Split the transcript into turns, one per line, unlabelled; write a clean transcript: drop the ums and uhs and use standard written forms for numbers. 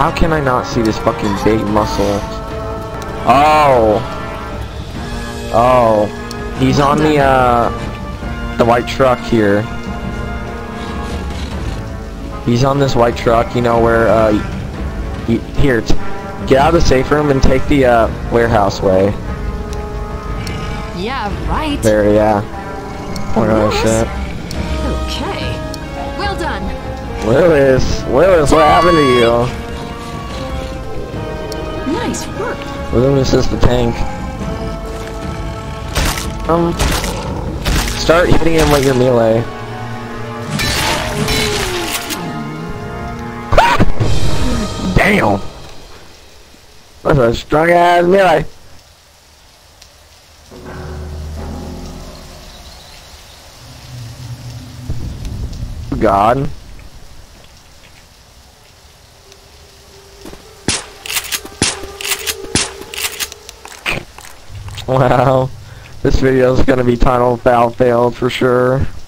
How can I not see this fucking big muscle? Oh. Oh. He's on the white truck here. He's on this white truck, you know, where, here, get out of the safe room and take the, warehouse way.
Yeah, right.
There, yeah. Oh, shit.
Okay. Well done.
Willis, what happened to you?
Nice work.
Willis is the tank. Start hitting him with your melee. Damn! That's a strong ass melee. God. Wow. This video is gonna be titled Foul Failed for sure.